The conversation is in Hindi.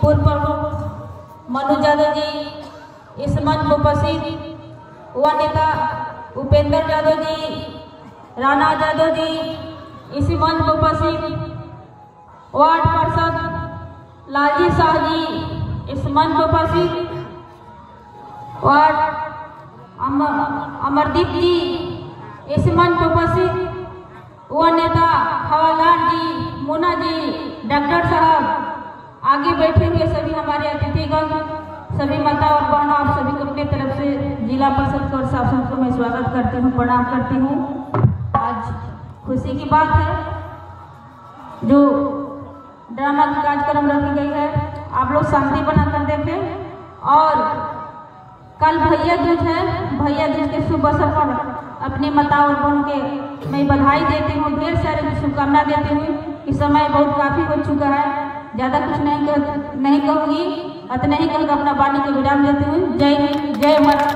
पूर्व प्रमुख मनु यादव जी इस मंच पर उपस्थित, युवा नेता उपेंद्र यादव जी, राणा यादव जी इसी मंच पर उपस्थित, वार्ड पार्षद लालजी शाह जी इस मंच पर उपस्थित, वार्ड अमरदीप जी इस मंच पर उपस्थित, युवा नेता हवालदार जी, मुन्ना जी, डॉक्टर साहब, आगे बैठे हुए सभी हमारे अतिथिगण, सभी माता और बहनों, आप सभी को अपने तरफ से जिला परिषद और शासन को मैं स्वागत करती हूँ, प्रणाम करती हूँ। आज खुशी की बात है जो ड्रामा का कार्यक्रम रखी गई है, आप लोग शांति बनाकर देखें। और कल भैया दूज है, भैया दूज के शुभ अवसर पर अपनी माता और बहन के मैं बधाई देती हूँ, ढेर सारी शुभकामना देती हूँ। इस समय बहुत काफ़ी हो चुका है, ज़्यादा कुछ नहीं कहूँगी, इतना ही कहकर अपना वाणी को विराम देती हूँ। जय हिंद, जय माता।